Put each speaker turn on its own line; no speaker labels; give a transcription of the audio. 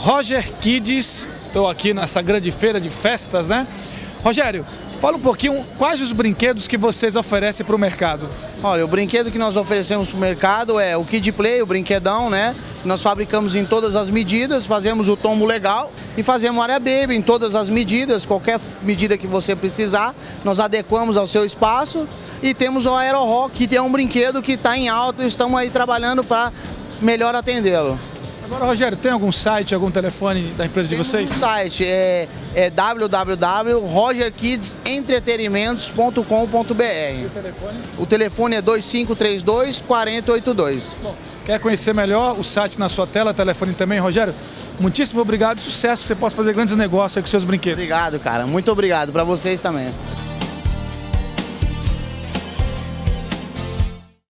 Roger Kids. Estou aqui nessa grande feira de festas, né? Rogério, fala um pouquinho quais os brinquedos que vocês oferecem para o mercado.
Olha, o brinquedo que nós oferecemos para o mercado é o Kid Play, o brinquedão, né? Nós fabricamos em todas as medidas, fazemos o tombo legal e fazemos área baby em todas as medidas, qualquer medida que você precisar, nós adequamos ao seu espaço. E temos o Aero Rock, que é um brinquedo que está em alta e estamos aí trabalhando para melhor atendê-lo.
Agora, Rogério, tem algum site, algum telefone da empresa de vocês?
O site é www.rogerkidsentretenimentos.com.br.
E o telefone?
O telefone é 2532-4082.
Bom, quer conhecer melhor o site na sua tela, telefone também, Rogério? Muitíssimo obrigado e sucesso, que você possa fazer grandes negócios aí com seus brinquedos.
Obrigado, cara. Muito obrigado para vocês também.